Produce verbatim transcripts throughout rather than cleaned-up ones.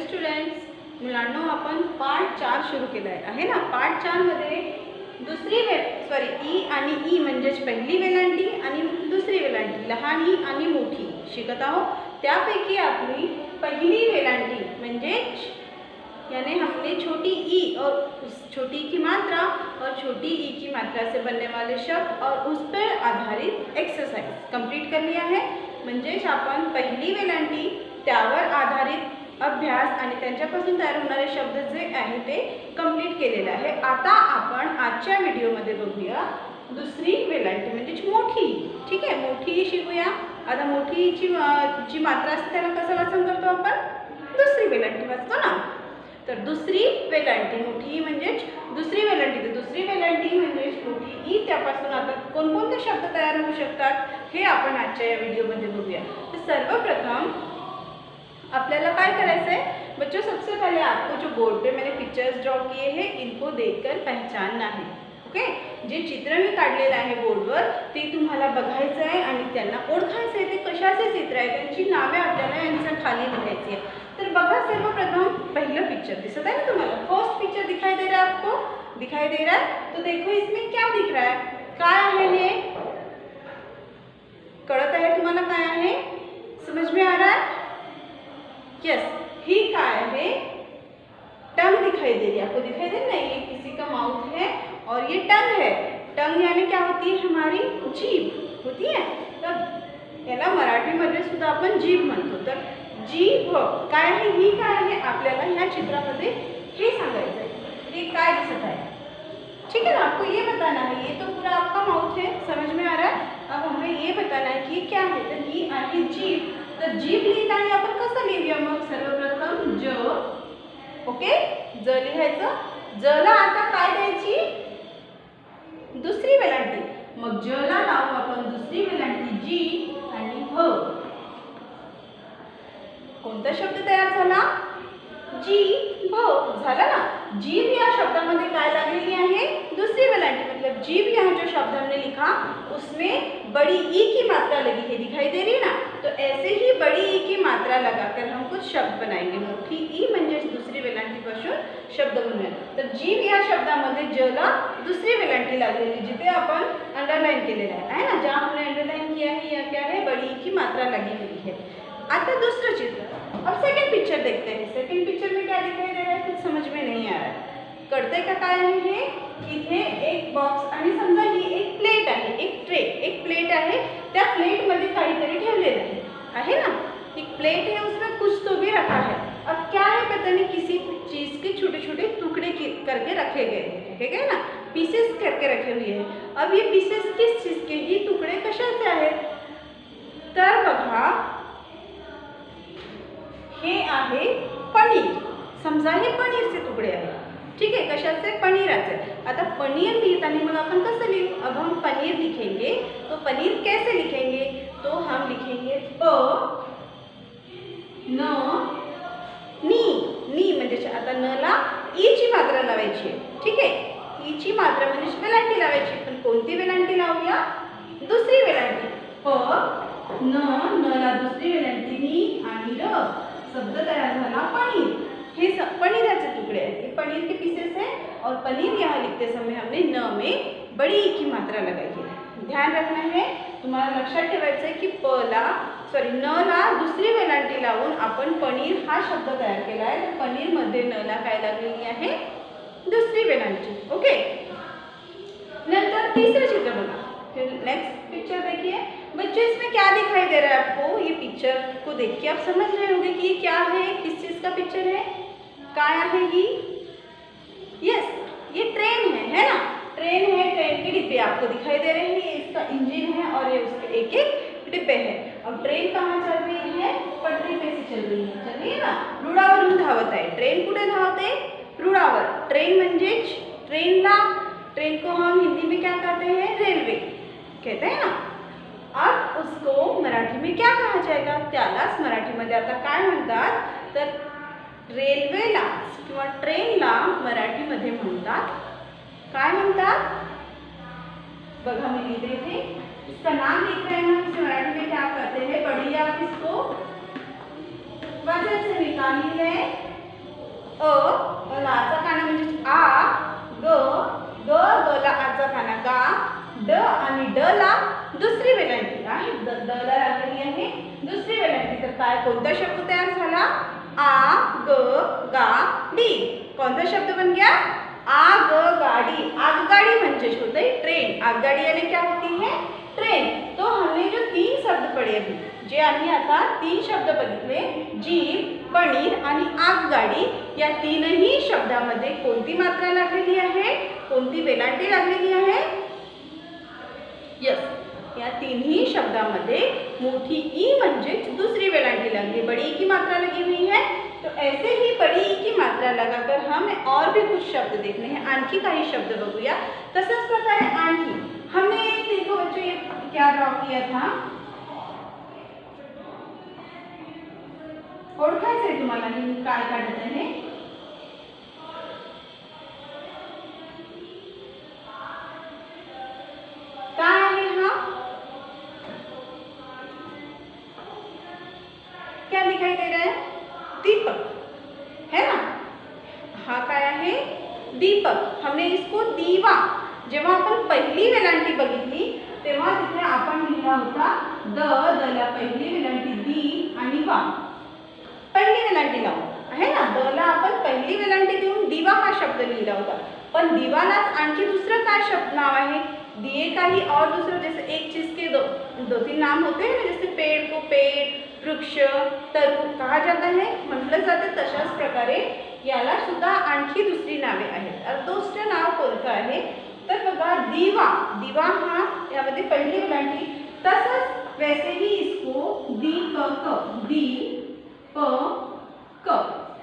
Students, मुलांनो आपण part चार सुरू केला आहे ना. पार्ट चार मध्ये दुसरी वे सॉरी ई आणि ई म्हणजेच पहिली वेलांटी आणि दुसरी वेलांटी, लहान ई आणि मोठी शिकत आहोत. त्यापैकी आपली पहिली वेलांटी म्हणजेच यानी हमने छोटी ई और उस छोटी की मात्रा और छोटी ई की मात्रा से बनने वाले शब्द और उस पर आधारित एक्सरसाइज कंप्लीट कर लिया है. म्हणजेच आपण पहिली वेलांटी त्यावर आधारित अभ्यास आणि त्यांच्यापासून तयार होणारे शब्द जे आहे ते कंप्लीट केलेले आहे. आता आपण आजच्या व्हिडिओमध्ये बघूया दुसरी वेलांटी म्हणजेच मोठी. ठीक आहे, मोठी शिकूया. आता मोठीची जी मात्रा असते त्याला कसं वाचन करतो आपण? दुसरी वेलांटी वाचतो ना. तर दुसरी वेलांटी मोठी म्हणजेच दुसरी वेलांटी. तर दुसरी वेलांटी म्हणजेच मोठी ई. त्यापासून आता कोणकोणते शब्द तयार होऊ शकतात हे आपण आजच्या या व्हिडिओमध्ये बघूया. तर सर्वप्रथम आपल्याला काय करायचं है बच्चों, सबसे पहले आपको जो बोर्ड पे मैंने पिक्चर्स ड्रॉ किए हैं इनको देखकर पहचानना है. ओके, जे चित्र मी काढलेलं आहे बोर्डवर ते तुम्हाला बघायचं आहे आणि त्यांना ओळखायचं आहे. ते कशाचे चित्र आहे त्यांची नावे आपल्याला यांच्या खाली लिहायची आहे. तर बघा, सर्वप्रथम पहला पिक्चर दिसत है ना तुम्हाला. फर्स्ट पिक्चर दिखाई दे रहा है आपको? दिखाई दे रहा है. तो देखो इसमें क्या दिख रहा है? काय आहे हे? कळत आहे तुम्हाला काय आहे? समझ में आ रहा है? यस, ही काय है? टंग दिखाई दे रही है आपको. दिखाई दे रही है, ये किसी का माउथ है और ये टंग है. टंग यानी क्या होती है? हमारी जीभ होती है. तर याला मराठीमध्ये सुद्धा आपण जीभ म्हणतो. तर जीभ काय आहे? ही काय आहे? आपल्याला ह्या चित्रामध्ये हे सांगायचं आहे. हे काय दिसत आहे? ठीक है ना, आपको ये बताना है. ये तो पूरा आपका माउथ है, समझ में आ रहा है. अब हमें ये बताना है कि क्या है. तर ही आहे जीभ. तर जीभ लिहिताना आपण कसं लिहूया मग? सर्वप्रथम ज. ओके, ज लिहायचं. जला आता काय द्यायची? दुसरी वेलांटी. मग जला लावू आपण दुसरी वेलांटी जी आणि ह. कोणता शब्द तयार झाला? जीभ झाला ना. जीभ या शब्दामध्ये काय लागलेली आहे? दुसरी वेलांटी. मतलब जीभ यहाँ जो शब्द हमने लिखा उसमें बड़ी ई की मात्रा लगी है, दिखाई दे रही है ना. तो ऐसे ही बड़ी ई की मात्रा लगाकर हम कुछ शब्द बनाएंगे. मोठी ई म्हणजे दुसरी वेलांटीपासून शब्द बनवूया. तर जीभ या शब्दामध्ये जला दुसरी वेलांटी लागलेली जिथे आपण अंडरलाइन केलेला आहे ना. जहाँ हमने अंडरलाइन किया है या क्या है? बड़ी ई की मात्रा लगी हुई है. आता दूसरा चित्र. अब सेकंड पिक्चर देखते हैं. सेकंड पिक्चर में क्या दिखाई दे रहा है? कुछ समझ में नहीं आ रहा है. कळतंय का काय आहे हे? इथे एक बॉक्स आणि समजा ही एक प्लेट आहे, एक ट्रे, एक प्लेट आहे. त्या प्लेट मध्ये काहीतरी ठेवलेलं आहे आहे ना. एक प्लेट है, उसमें कुछ तो भी रखा है. अब क्या है पता नहीं, किसी चीज के छोटे छोटे टुकड़े करके रखे गए हैं. रखे गए ना, पीसेस करके रखे हुए हैं. अब ये पीसेस किस चीज के? ही तुकडे कशाचे आहेत? तर बघा, हे आहे पनीर. समजा हे पनीरचे तुकडे आहेत. ठीक है, कशाचे? पनीराचे. आता पनीर लिखताना मग आपण कसं लिहू? अब हम पनीर लिखेंगे तो पनीर कैसे लिखेंगे? तो हम लिखेंगे प न नी. नी म्हणजे आता न ला ई ची मात्रा लावायची आहे. ठीक आहे, ई ची मात्रा म्हणजे वेलांटी लावायची. पण कोणती वेलांटी लावूया? दुसरी वेलांटी. प न न ला दुसरी वेलांटी नी आणि र. शब्द तयार झाला पनीर. हे पनीराचे टुकड़े हैं. ये पनीर के पीसेस हैं और पनीर यहाँ लिखते समय हमने न में बड़ी ई की मात्रा लगाई है. ध्यान रखना है, तुम्हाला लक्षात ठेवायचं आहे की प ला सॉरी न ला दुसरी वेलांटी लावून आपण पनीर हा शब्द तयार केला आहे. तर पनीर मध्ये न ला काय लागलेली आहे? दुसरी वेलांटी. ओके, नंतर तीसरा चित्र बघा. फिर नेक्स्ट पिक्चर देखिए बच्चों. इसमें क्या दिखाई दे रहा है आपको? ये पिक्चर को देख के आप समझ रहे होंगे कि ये क्या है, किस चीज का पिक्चर है, काय है ये? यस, ये ट्रेन है है ना. ट्रेन है, ट्रेन के डिब्बे आपको दिखाई दे रहे हैं. ये इसका इंजन है और ये उसके एक एक डिब्बे हैं. अब ट्रेन कहाँ चल रही है? पटरी पे से चल रही है. चल रही है ना. रुळावरून धावत आहे. ट्रेन कुठे धावते? रुळावर. ट्रेन म्हणजेच ट्रेनला, ट्रेन को हम हिंदी में क्या कहते हैं? रेल्वे कहते हैं ना. अब उसको मराठी में क्या कहा जाएगा? त्यालाच मराठीमध्ये आता काय म्हणतात? तर रेल्वेला किंवा ट्रेनला मराठीमध्ये म्हणतात काय म्हणतात? बघा मी लिखते थे, इसका नाम लिख रहे हैं. इसे मराठी में क्या कहते हैं? पढ़िए आप इसको. वजन से निकालिए अ लाचा काना म्हणजे आ, ग, ग गला आचा काना गा, ड आणि ड ला दुसरी वेलांटी आहे, द द ला लागलेली आहे दुसरी वेलांटी. तर काय कोणता शब्द तयार झाला? आ ग गा डी. कौन सा शब्द बन गया? आग गाड़ी. आगगाड़ी म्हणजे होता है ट्रेन. आगगाड़ी यानी क्या होती है? ट्रेन. तो हमने जो तीन शब्द पढ़े अभी, जे आम्ही आता तीन शब्द बघितले, जीप, पनीर आणि आगगाडी, या तीनही शब्दामध्ये कोणती मात्रा लागलेली आहे, कोणती वेलांटी लागलेली आहे? यस, या तीनही शब्दामध्ये मोठी ई म्हणजे दूसरी वेलांटी लागली, बड़ी ई की मात्रा लगी हुई है. तो ऐसे ही बड़ी ई की मात्रा लगाकर हमें और भी कुछ शब्द देखने हैं, आणखी काही शब्द बघूया. तसंच प्रकारे आणखी हमने देखो बच्चों ये क्या ड्रॉ किया था, ओळखायचंय तुम्हाला मी काय काढत आहे. काय आहे हा? क्या दिखाई दे रहा है? दीपक है ना. हा काय आहे? दीपक. हमने इसको दीवा, जेव्हा आपण पहिली वेलांटी बघितली तेव्हा तिथे आपण लिहिला होता द, दला पहिली वेलांटी दी आणि वा, पहिली वेलांटी लावून आहे ना. द ला आपण पहिली वेलांटी देऊन दिवा हा शब्द लिहिला होता. पण दिवालाच आणखी दुसरं काय शब्द नाव आहे? दिए का ही और दूसरा, जैसे एक चीज के दो दो तीन नाम होते हैं ना, जैसे पेड़ को पेड़, वृक्ष, तरु कहा जाता है, म्हटलं जाते. तशाच प्रकारे याला सुद्धा आणखी दुसरी नावे आहेत. तर दुसरं नाव कोणतं आहे? तर बघा दिवा. दिवा हा यामध्ये पहिली वेलांटी. तसंच वैसे ही इसको दीपक, दी प क,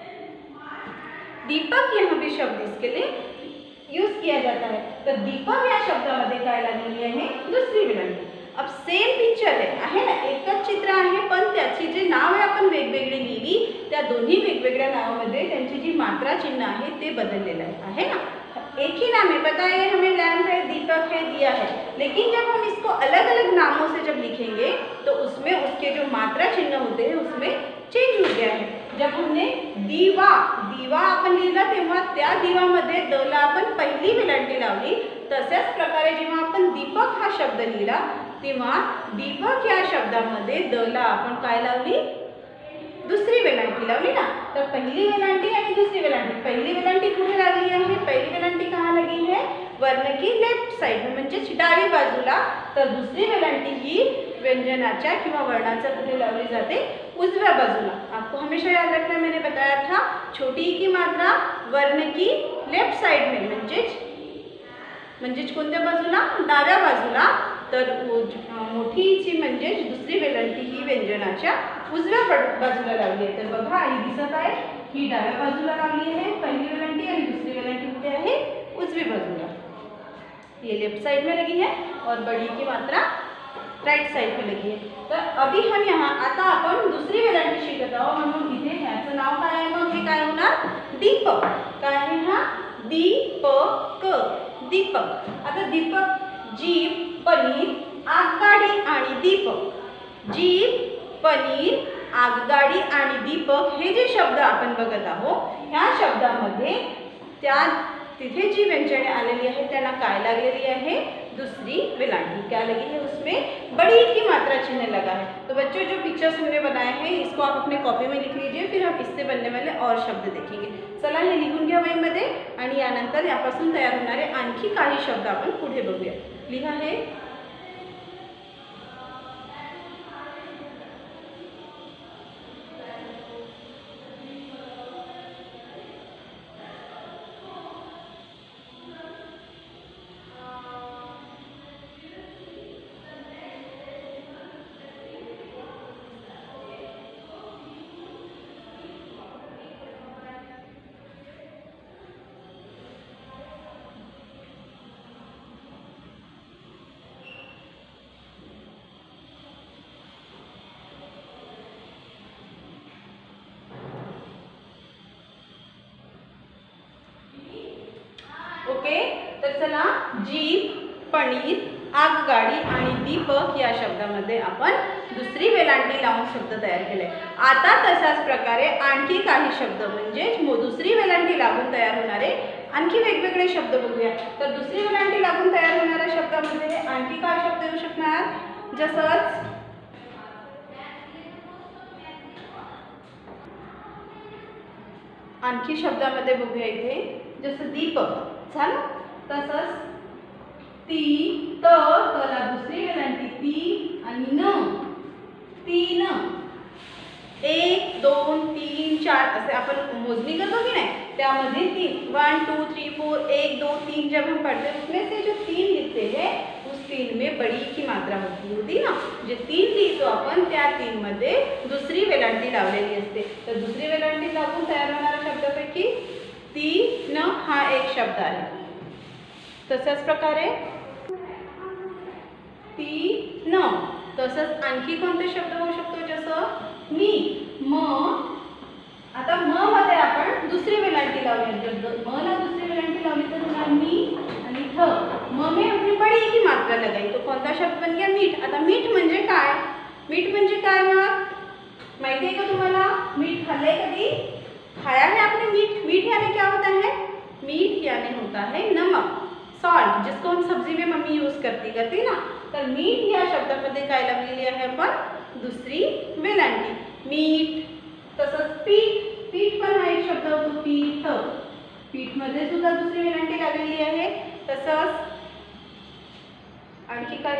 दीपक यहाँ भी शब्द इसके लिए यूज किया जाता है. तर दीपक या शब्दामध्ये काय लागलेली आहे? दुसरी वेलांटी. अब सेम पिक्चर आहे आहे ना, एकच चित्र आहे, पण त्याची जे नावे आपण वेगवेगळी लिहिली, त्या दोन्ही वेगवेगळ्या नावामध्ये त्यांची जी मात्रा चिन्ह आहे ते बदललेलं आहे आहे ना. एक ही नाम है, पता है हमें, लैम्प है, दीपक है, दिया है, लेकिन जब हम इसको अलग अलग नामों से जब लिखेंगे तो उसमें उसके जो मात्रा चिन्ह होते हैं उसमें चेंज हो गया है. जब हमने दीवा, दीवा आपण लिहिला तेव्हा त्या दीवामध्ये द ला आपण पहिली वेलांटी लावली. तशाच प्रकारे जेव्हा आपण दीपक हा शब्द लिहिला तेव्हा दीपक या शब्दामध्ये द ला आपण काय लावली? दुसरी वेलांटी लावली ना. तर पहिली वेलांटी आणि दुसरी वेलांटी. पहिली वेलांटी कुठे लागली आहे? पहिली वेलांटी कहाँ लगी है? वर्ण की लेफ्ट साइड में, म्हणजे डावी बाजूला. तर दुसरी वेलांटी ही व्यंजनाच्या किंवा वर्णाच्या कुठे लावली जाते? उजव्या बाजूला. आपको हमेशा याद रखना, मैंने बताया था छोटी ई की मात्रा वर्ण की लेफ्ट साइड में, म्हणजेच म्हणजेच कोणत्या बाजूला? डाव्या बाजूला. तर मोठी ईची म्हणजे दुसरी वेलांटी ही व्यंजनाच्या उजव्या बाजूला लावली आहे. तर बघा आई दिसत आहे, ही डाव्या बाजूला लावली आहे पहिली वेलांटी आणि दुसरी वेलांटी कुठे आहे? उजवी बाजूला. ये लेफ्ट साइड में लगी है और बड़ी की मात्रा राइट साइड में लगी है. तर अभी हम यहाँ आता आपण दुसरी वेलांटी शिकत आहोत, म्हणून इथे ह्याचं नाव काय आहे? मग हे काय होणार? दीपक. काय आहे हा? दीपक, दीपक. आता दीपक, जीप, पनीर, आगगाडी आणि दीपक. जीप, पनीर, आगगाडी आणि दीपक हे जे शब्द आपण बघत आहोत, ह्या शब्दामध्ये त्या तिथे जी व्यंजने आलेली आहे त्यांना काय लागलेली आहे? दूसरी वेलांटी. क्या लगी है? उसमें बड़ी की मात्रा चिन्ह लगा है. तो बच्चों जो पिक्चर्स हमने बनाए हैं इसको आप अपने कॉपी में लिख लीजिए, फिर हम इससे बनने वाले और शब्द देखेंगे. चला हे लिहून घ्या वहीमध्ये आणि यानंतर यापासून तयार होणारे आणखी काही शब्द आपण पुढे बघूया. लिहा है. ओके, तर चला जीप, पनीर, आगगाडी आणि दीपक या शब्दामध्ये आपण दुसरी वेलांटी लावून शब्द तयार केले. आता तशाच प्रकारे आणखी काही शब्द म्हणजे दुसरी वेलांटी लागून तयार होणारे आणखी वेगवेगळे शब्द बघूया. तर दुसरी वेलांटी लागून तयार होणाऱ्या शब्दामध्ये आणखी काय शब्द येऊ शकणार, जसंच आणखी शब्दामध्ये बघूया इथे, जसं दीपक झालं, तसंच ती, त, तला दुसरी वेलांटी ती आणि न, तीन. एक दोन तीन चार असे आपण मोजणी करतो की नहीं, त्यामध्ये तीन, वन टू थ्री फोर, एक दो तीन जब हम पढ़ते हैं उसमें से जो तीन लिखते हैं उस तीन में बड़ी की मात्रा होती होती ना, जे तीन लिहितो आपण त्या तीन मध्ये दुसरी वेलांटी लावलेली असते. तर दुसरी वेलांटी लागून तयार होणाऱ्या शब्दापैकी ती न हा एक शब्द आहे. तशाच प्रकारे ती न, तसंच आणखी कोणते शब्द होऊ शकतो, जसं मी, म. आता म मध्ये आपण दुसरी वेलांटी लावली, जब म ला दुसरी वेलांटी लावली तर होणार मी आणि थ. म में हमने बड़ी की मात्रा लगाई तो कौन सा शब्द बन गया, मीठ. आता मीठ म्हणजे काय, मीठ म्हणजे काय मग माहिती आहे का तुम्हाला, मीठ खाल्लंय कधी, खाया है आपने मीठ. मीठ यानी क्या होता है, मीठ यानी होता है नमक, सॉल्ट, जिसको हम सब्जी में मम्मी यूज करती करती ना. तर मीठ या शब्दामध्ये काय लावलेली आहे आपण, दुसरी वेलांटी, मीठ. तसंच पीठ, पीठ पण हा एक शब्द होतो, पीठ. पीठ मध्ये सुद्धा दुसरी वेलांटी लागलेली आहे. तसंच आणखी काय,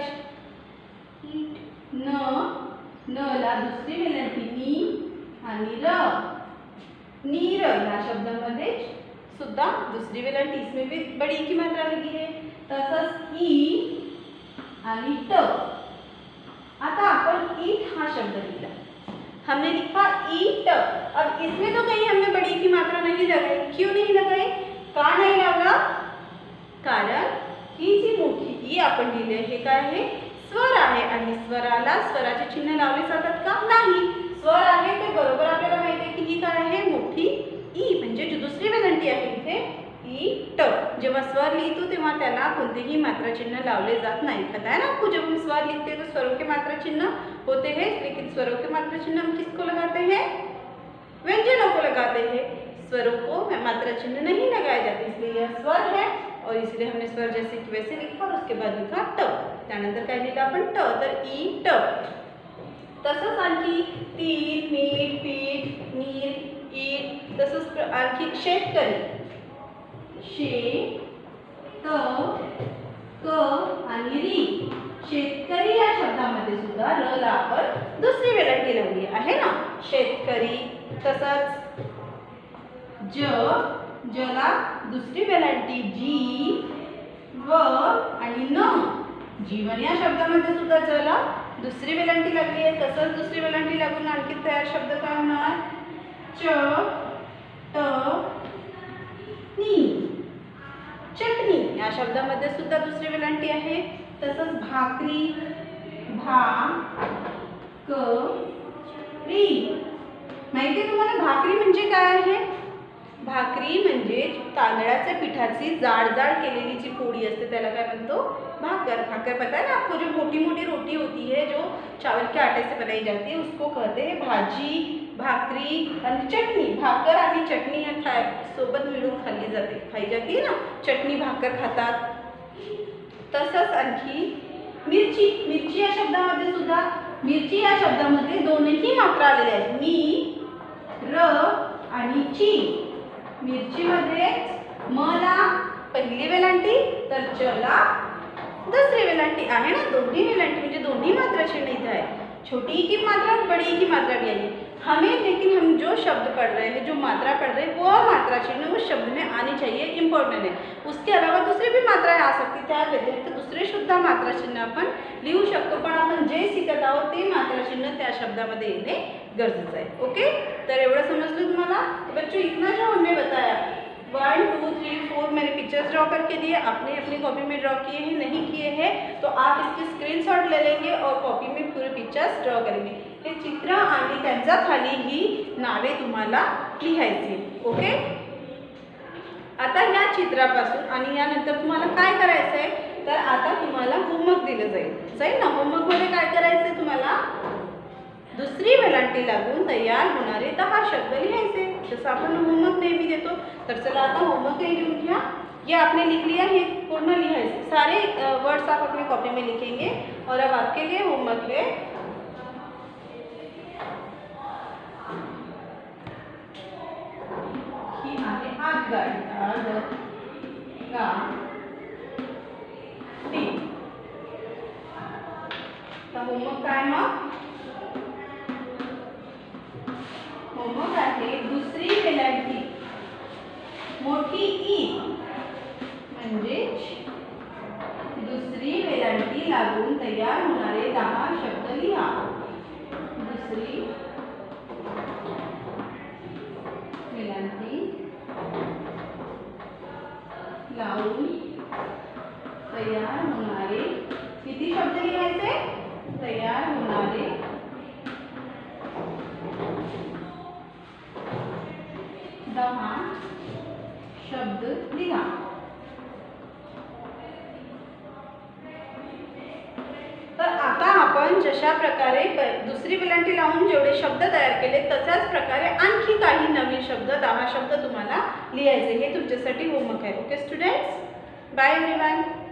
न, न ला दुसरी वेलांटी नी आणि र, नीर या शब्दामध्ये सुद्धा दुसरी वेलांटी, इसमें भी बड़ी की मात्रा लगी है. तसंच ई आणि ट. आता आपण ईट हा शब्द लिखा, हमने लिखा ईट. अब इसमें तो कहीं हमने बड़ी की मात्रा नहीं लगाई, क्यों नहीं लगाई, का नहीं लावला, कारण ही जी मोठी ई आपण लिहिले हे काय आहे, स्वर आहे आणि स्वराला स्वराचे चिन्ह लावले जातात का, नाही. स्वर आहे ते बरोबर आपल्याला माहिती आहे की ही काय आहे, मोठी ई, म्हणजे जी दुसरी वेलांटी आहे इथे ई ट. जेव्हा स्वर लिहितो तेव्हा त्याला कोणतेही मात्रा चिन्ह लावले जात नाही. पता है ना आपको, जब हम स्वर लिखते हैं तो स्वरों के मात्रा चिन्ह होते हैं, लेकिन स्वरों के मात्रा चिन्ह हम किसको लगाते हैं, व्यंजनों को लगाते हैं. स्वरों को मात्रा चिन्ह नहीं लगाए जाते, इसलिए यह स्वर है और इसलिए हमने स्वर जैसे कि वैसे लिखा और उसके बाद लिखा ट. त्यानंतर काय लिहिलं आपण, ट. तर ई ट. तसंच आणखी तीन, मीठ, पीठ, नीर, ईट. तसंच आणखी शेतकरी, शे, त, क आणि री. शेतकरी या शब्दामध्ये सुद्धा र ला आपण दुसरी वेलांटी लावली आहे ना, शेतकरी. तसंच ज, जला दुसरी वेलांटी जी, व आणि न. जीवन या शब्दामध्ये सुद्धा जला दुसरी वेलांटी लागली आहे. तसंच दुसरी वेलांटी लागून आणखी तयार शब्द काय होणार, च, ट, नी, चटणी. या शब्दामध्ये सुद्धा दुसरी वेलांटी आहे. तसंच भाकरी, भा, क, री. माहिती आहे तुम्हाला भाकरी म्हणजे काय आहे, भाकरी म्हणजे तांदळाच्या पिठाची जाड जाड केलेली जी पोळी असते त्याला काय म्हणतो, भाकर. भाकर पता है ना आपको, जो मोटी मोटी रोटी होती है जो चावल के आटे से बनाई जाती है उसको कहते हैं भाजी, भाकरी आणि चटणी. भाकर आणि चटणी या खाय सोबत मिळून खाल्ली जाते, खाई जाते ना, चटणी भाकर खातात. तसंच आणखी मिरची. मिरची या शब्दामध्ये सुद्धा, मिरची या शब्दामध्ये दोनही मात्रा आलेल्या आहेत, मी, र आणि ची. मिरचीमध्ये म ला पहिली वेलांटी तर च ला दुसरी वेलांटी आहे ना, दोन्ही वेलांटी म्हणजे दोन्ही मात्रा चिन्ह इथे आहे. छोटी की मात्रा और बड़ी की मात्रा भी आई. हमें लेकिन हम जो शब्द पढ़ रहे हैं, जो मात्रा पढ़ रहे हैं, वो मात्रा चिन्ह उस शब्द में आनी चाहिए, इम्पॉर्टंट है. उसके अलावा दुसरी भी मात्रा आ सकती, त्या व्यतिरिक्त दुसरे सुद्धा मात्रा चिन्ह आपण लिहू शकतो, पण आपण जे शिकत आहोत ते मात्रा चिन्ह त्या शब्दामध्ये येणे गरजेचं आहे. ओके, तर एवढं समजलं तुम्हाला. बच्चों इतना जो हमने बताया, वन टू थ्री फोर मैंने पिक्चर्स ड्रॉ करके दिए, आपने अपनी कॉपी में ड्रॉ किए हैं, नहीं किए हैं तो आप इसके स्क्रीनशॉट ले लेंगे और कॉपी में पूरे पिक्चर्स ड्रॉ करेंगे. हे चित्र आणि त्यांच्या खाली ही नावे तुम्हाला लिहायची. ओके, आता या चित्रापासून आणि यानंतर तुम्हाला काय करायचं आहे, तर आता तुम्हाला होमवर्क दिलं जाईल जाईल ना. होमवर्कमध्ये काय करायचं आहे तुम्हाला? दुसरी वेलांटी लागून तयार होणारे दहा शब्द लिहायचे, जसं आपण होमवर्क नेहमी देतो. तर चला आता होमवर्क ही लिहून घ्या. ये आपने लिख लिया, ये पूर्ण लिहायचे. सारे वर्ड्स आप अपनी कॉपी में लिखेंगे. और अब आपके लिए होमवर्क है ही आहे आगगाडी. आगगाडी. तर होमवर्क काय मग? होमवर्क आहे दुसरी वेलांटी मोठी ई म्हणजे दुसरी वेलांटी लागून तयार होणारे दहा शब्द लिहा. दुसरी वेलांटी लावून तयार होणारे किती शब्द लिहायचे? तयार होणारे दहा शब्द लिहा. तर आता आपण जशा प्रकारे दुसरी वेलांटी लावून जेवढे शब्द तयार केले तशाच प्रकारे आणखी काही नवीन शब्द दहा शब्द तुम्हाला लिहायचे. हे तुमच्यासाठी होमवर्क आहे. Okay students, bye everyone.